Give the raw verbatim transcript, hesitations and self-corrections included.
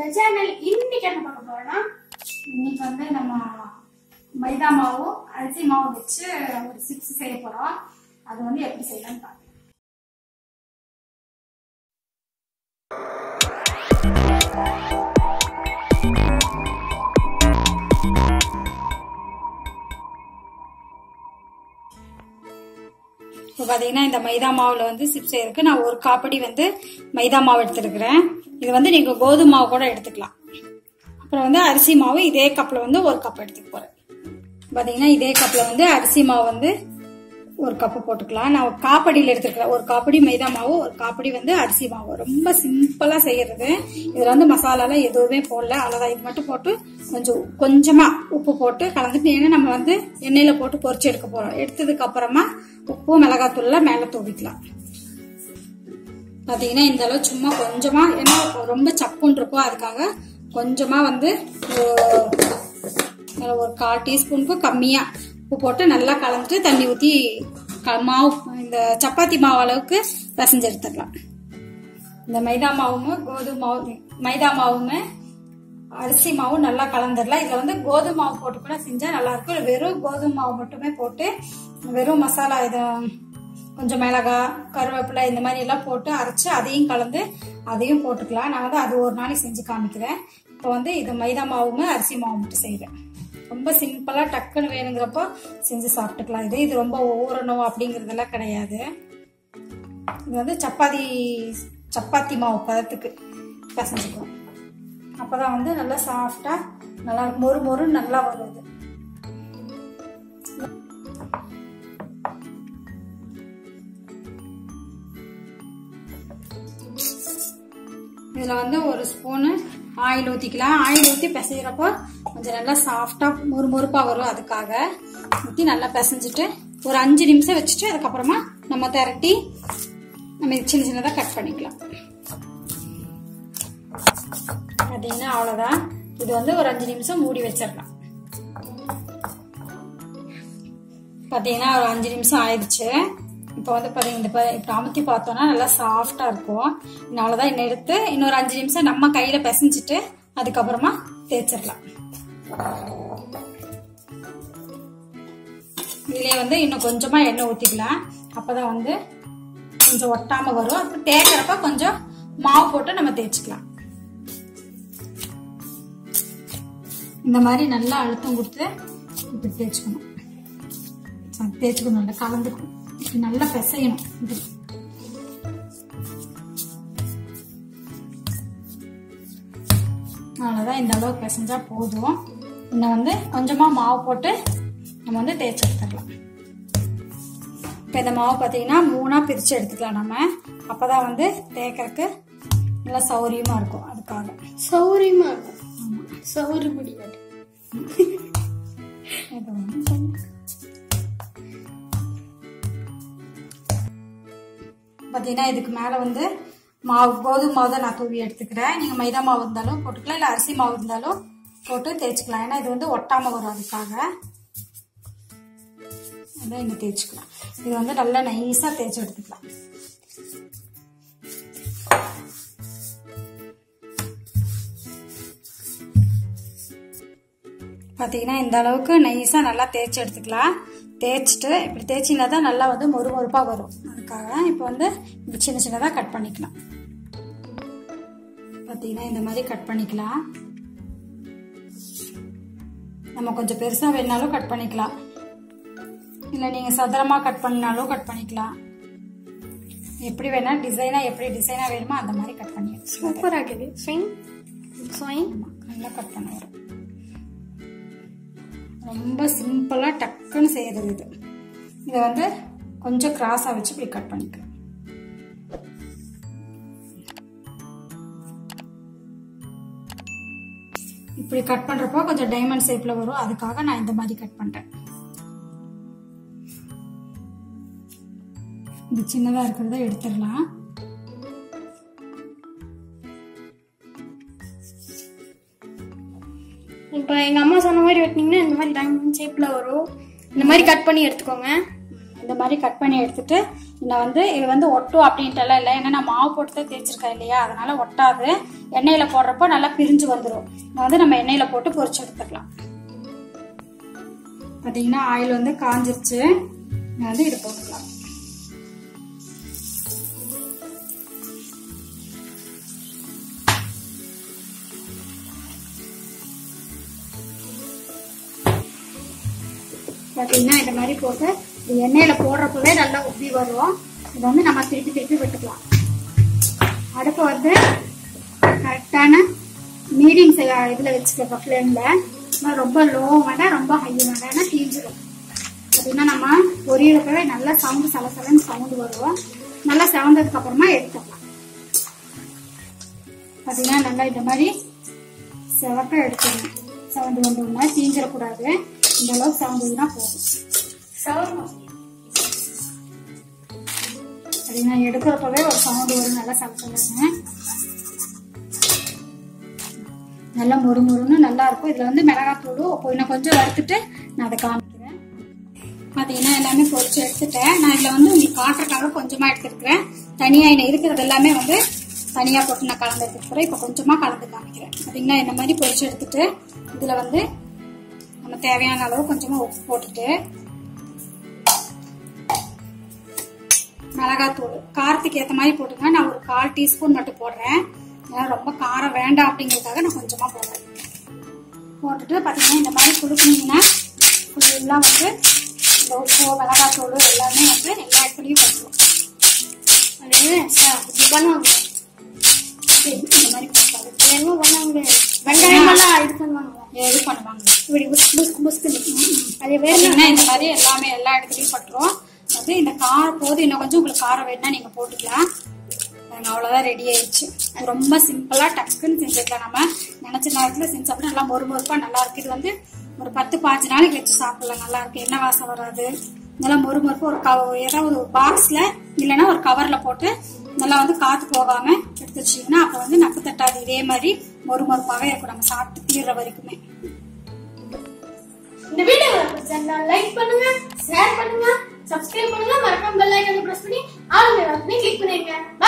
the channel. இன்னைக்கு என்ன பார்க்க போறோம்னா இன்னைக்கு வந்து நம்ம மைதா மாவு அரிசி மாவு வச்சு ஒரு சிப்ஸ் செய்ய போறோம். அது வந்து எப்படி செய்யலாம்னு பாருங்க. இப்போ பார்த்தீங்கன்னா இந்த மைதா மாவுல வந்து சிப்ஸ் செய்யறதுக்கு நான் ஒரு காப்படி வந்து மைதா மாவு எடுத்துருக்கிறேன். இது வந்து நீங்க கோதுமை மாவு கூட எடுத்துக்கலாம். அப்புறம் வந்து அரிசி மாவு இதே கப்ல வந்து ஒரு கப் எடுத்துக்க போறேன். பார்த்தீங்கன்னா இதே கப்ல வந்து அரிசி மாவு வந்து ஒரு கப்பு போட்டுக்கலாம். நான் ஒரு காப்படியில் எடுத்துருக்கிறேன். ஒரு காப்படி மைதா மாவு, ஒரு காப்படி வந்து அரிசி மாவு. ரொம்ப சிம்பிளா செய்யறது. இதுல வந்து மசாலாலாம் எதுவுமே போடல. அவ்வளவுதான். இது மட்டும் போட்டு கொஞ்சம் கொஞ்சமா உப்பு போட்டு கலந்துட்டு, ஏன்னா நம்ம வந்து எண்ணெயில போட்டு பொரிச்சு எடுக்க போறோம். எடுத்ததுக்கு அப்புறமா உப்பு மிளகாத்தூள்ல மேல தூவிக்கலாம். பாத்தீங்கன்னா இந்த அளவு சும்மா கொஞ்சமா, ஏன்னா ரொம்ப சப்புன்னு இருக்கும், அதுக்காக கொஞ்சமா வந்து ஒரு கால் டீஸ்பூனுக்கு கம்மியா உப்பு போட்டு நல்லா கலந்துட்டு தண்ணி ஊத்தி மாவு இந்த சப்பாத்தி மாவு அளவுக்கு பிசைஞ்சு எடுத்துக்கலாம். இந்த மைதா மாவுமே கோதுமை மாவு மைதா மாவுமே அரிசி மாவும் நல்லா கலந்துடலாம். இதுல வந்து கோதுமை மாவு போட்டு கூட செஞ்சா நல்லா இருக்கும். வெறும் கோதுமை மாவு மட்டுமே போட்டு வெறும் மசாலா இதை கொஞ்சம் மிளகாய் கருவேப்பிலை இந்த மாதிரி எல்லாம் போட்டு அரைச்சு அதையும் கலந்து அதையும் போட்டுக்கலாம். நான் வந்து அது ஒரு நாளைக்கு செஞ்சு காமிக்கிறேன். இப்போ வந்து இது மைதா மாவுமே அரிசி மாவு மட்டும் செய்வேன். ரொம்ப சிம்பிளா டக்குன்னு வேணுங்கிறப்போ செஞ்சு சாப்பிட்டுக்கலாம். இது இது ரொம்ப ஊறணும் அப்படிங்கறதெல்லாம் கிடையாது. இது வந்து சப்பாத்தி சப்பாத்தி மாவு பதத்துக்கு பிசைஞ்சுக்கலாம். அப்பதான் வந்து நல்லா சாஃப்டா நல்லா மொறு மொறு நல்லா வருது. இதுல வந்து ஒரு ஸ்பூனு ஆயில் ஊத்திக்கலாம். ஆயில் ஊத்தி பிசைகிறப்போ கொஞ்சம் நல்லா சாஃப்டா மொறு மொறுப்பா வரும். அதுக்காக ஊத்தி நல்லா பிசைஞ்சிட்டு ஒரு அஞ்சு நிமிஷம் வச்சுட்டு அதுக்கப்புறமா நம்ம திரட்டி நம்ம சின்ன சின்னதா கட் பண்ணிக்கலாம். பாத்தீங்கன்னா அவ்வளவுதான். இது வந்து ஒரு அஞ்சு நிமிஷம் மூடி வச்சிடலாம். பாத்தீங்கன்னா ஒரு அஞ்சு நிமிஷம் ஆயிடுச்சு. இப்போ வந்து பாத்தீங்கன்னா இப்ப அமுத்தி பார்த்தோம்னா நல்லா சாஃப்டா இருக்கும். அவ்வளவுதான். இன்னும் எடுத்து இன்னொரு அஞ்சு நிமிஷம் நம்ம கையில பிசைஞ்சிட்டு அதுக்கப்புறமா தேய்ச்சிடலாம். இதுலயே வந்து இன்னும் கொஞ்சமா எண்ணெய் ஊத்திக்கலாம். அப்பதான் வந்து கொஞ்சம் ஒட்டாம வரும். அப்புறம் தேய்க்கிறப்ப கொஞ்சம் மாவு போட்டு நம்ம தேய்ச்சிக்கலாம். இந்த மாதிரி நல்லா அழுத்தம் கொடுத்து இப்படி தேய்ச்சிக்கணும். தேய்ச்சிக்கணும் நல்லா கலந்துக்கணும். நல்லா பிசையணும். அவ்வளவுதான். இந்த அளவுக்கு பிசைஞ்சா போதும். இன்னும் வந்து கொஞ்சமா மாவு போட்டு நம்ம வந்து தேய்ச்சி எடுத்துக்கலாம். இப்ப இந்த மாவு பாத்தீங்கன்னா மூணா பிரிச்சு எடுத்துக்கலாம் நம்ம. அப்பதான் வந்து தேய்க்கறதுக்கு நல்லா சௌரியமா இருக்கும். அதுக்காக சௌரியமா இருக்கும். சௌரிய முடியாது. பாத்தீங்கன்னா இதுக்கு மேல வந்து மாவு கோதுமை மாவு தான் நான் தூவி எடுத்துக்கிறேன். நீங்க மைதா மாவு இருந்தாலும் போட்டுக்கலாம், இல்ல அரிசி மாவு இருந்தாலும் போட்டு தேய்ச்சிக்கலாம். ஏன்னா இது வந்து ஒட்டாம வரும். அதுக்காக அதான் இங்க தேய்ச்சிக்கலாம். இது வந்து நல்லா நைஸா தேய்ச்சி எடுத்துக்கலாம். பாத்தீங்கன்னா இந்த அளவுக்கு நைஸா நல்லா தேய்ச்சி எடுத்துக்கலாம். தேய்ச்சிட்டு இப்படி தேய்ச்சினா தான் நல்லா வந்து மொறு மொறுப்பா வரும். அதுக்காக இப்போ வந்து இப்படி சின்ன சின்னதா கட் பண்ணிக்கலாம். பாத்தீங்கன்னா இந்த மாதிரி கட் பண்ணிக்கலாம். நம்ம கொஞ்சம் பெருசா வேணாலும் கட் பண்ணிக்கலாம், இல்ல நீங்க சதுரமா கட் பண்ணாலும் கட் பண்ணிக்கலாம். எப்படி வேணா டிசைனா எப்படி டிசைனா வேணுமோ அந்த மாதிரி கட் பண்ணி சூப்பரா இருக்குது. நல்லா கட் பண்ண வரும். ரொம்ப சிம்பிளா டக்குன்னு செய்யறது இது. இதை வந்து கொஞ்சம் கிராஸா வச்சு இப்படி கட் பண்ணிக்கலாம். இப்படி கட் பண்றப்போ கொஞ்சம் டைமண்ட் ஷேப்ல வரும். அதுக்காக நான் இந்த மாதிரி கட் பண்றேன். இது சின்னதா இருக்கிறத எடுத்துடலாம். இப்போ எங்க அம்மா சொன்ன மாதிரி வெட்டினீங்கன்னா இந்த மாதிரி டைமண்ட் ஷேப்ல வரும். இந்த மாதிரி கட் பண்ணி எடுத்துக்கோங்க. இந்த மாதிரி கட் பண்ணி எடுத்துட்டு நான் வந்து இது வந்து ஒட்டும் அப்படின்ட்டு எல்லாம் இல்லை, ஏன்னா நான் மாவு போட்டு தான் தேய்ச்சிருக்கேன் இல்லையா, அதனால ஒட்டாது. எண்ணெயில போடுறப்போ நல்லா பிரிஞ்சு வந்துடும். நான் வந்து நம்ம எண்ணெயில போட்டு பொரிச்சு எடுத்துக்கலாம். பார்த்தீங்கன்னா ஆயில் வந்து காஞ்சிருச்சு. நான் வந்து இது போட்டுக்கலாம். பார்த்தீங்கன்னா இந்த மாதிரி போட்டு எண்ணெயில போடுறப்பவே நல்லா உப்பி வரும். இது வந்து நம்ம திருப்பி திருப்பி விட்டுக்கலாம். அடுப்பு வந்து கரெக்டான மீடியம் இதில் வச்சுக்கிறோம் ஃப்ளேமில். ரொம்ப லோ வேண்டாம், ரொம்ப ஹை வேண்டாம், தீஞ்சிடும். பார்த்தீங்கன்னா நம்ம பொரியறப்பவே நல்லா சவுண்டு சலசலன்னு சவுண்டு வரும். நல்லா செவந்ததுக்கு அப்புறமா எடுத்துக்கலாம். பார்த்தீங்கன்னா நல்லா இந்த மாதிரி செவக்க எடுத்துக்கணும். செவந்து வந்தோம்னா தீஞ்சிடக்கூடாது. இந்த அளவுக்கு செவந்ததுன்னா போதும். அப்படின்னா எடுக்கிறப்பவே ஒரு சவுண்டு வரும். நல்லா சமைச்சலாங்க, நல்லா மொறு மொறுன்னு நல்லா இருக்கும். இதுல வந்து மிளகாத்தூள் இன்னும் கொஞ்சம் வறுத்துட்டு நான் அதை காமிக்கிறேன். பாத்தீங்கன்னா எல்லாமே பொரிச்சு எடுத்துட்டேன். நான் இதுல வந்து உங்களுக்கு காட்டுறதுக்காக கொஞ்சமா எடுத்துருக்கிறேன். தனியா என்ன இருக்கிறது எல்லாமே வந்து தனியா போட்டு நான் கலந்து எடுத்துக்கிறேன். இப்ப கொஞ்சமா கலந்து காமிக்கிறேன். பாத்தீங்கன்னா இந்த மாதிரி பொரிச்சு எடுத்துட்டு இதுல வந்து நம்ம தேவையான அளவு கொஞ்சமா உப்பு போட்டுட்டு மிளகாத்தூள் காரத்துக்கு ஏற்ற மாதிரி போட்டுங்க. நான் ஒரு கால் டீஸ்பூன் மட்டும் போடுறேன். ஏன்னா ரொம்ப காரம் வேண்டாம் அப்படிங்கிறதுக்காக நான் கொஞ்சமா போடுறேன். போட்டுட்டு பார்த்தீங்கன்னா இந்த மாதிரி கொடுக்குனீங்கன்னா ஃபுல்லாக வந்து இந்த உப்பு மிளகாத்தூள் எல்லாமே வந்து எல்லா இடத்துலையும் கட்டுரும். அது இப்படி பண்ணுவாங்க. இந்த மாதிரி என்ன பண்ணுவாங்க, வெங்காயம் எல்லாம் இது பண்ணுவாங்க, இது பண்ணுவாங்க இப்படி புஸ்கு புஸ்கு. அது வேணும்னா இந்த மாதிரி எல்லாமே எல்லா இடத்துலையும் பட்டுரும். வந்து இந்த காரம் போது இன்னும் கொஞ்சம் உங்களுக்கு காரம் வேணும்னா நீங்க போட்டுக்கலாம். அவ்வளவுதான், ரெடி ஆயிடுச்சு. ரொம்ப சிம்பிளா டக்குன்னு செஞ்சுக்கலாம். நம்ம நினைச்ச நேரத்துல செஞ்சோம்னா நல்லா மொறு மொறுப்பா நல்லா இருக்கு. இது வந்து ஒரு பத்து பாஞ்சு நாளைக்கு வச்சு சாப்பிடலாம். நல்லா இருக்கு, எண்ணெய் வாசம் வராது. நல்லா மொறு மொறுப்பு ஒரு கவ ஏதாவது ஒரு பாக்ஸ்ல இல்லைன்னா ஒரு கவர்ல போட்டு நல்லா வந்து காத்து போகாம எடுத்து வச்சீங்கன்னா அப்ப வந்து நப்பு தட்டாது. இதே மாதிரி மொறு மொறுப்பாவே இருக்கும் நம்ம சாப்பிட்டு தீர்ற வரைக்குமே. இந்த வீடியோ பிடிச்சிருந்தா லைக் பண்ணுங்க, ஷேர் பண்ணுங்க, சப்ஸ்கிரைப் பண்ணுங்க, மறக்காம பெல் ஐகானை பிரஸ் பண்ணி ஆல் பட்டனை கிளிக் பண்ணிருங்க.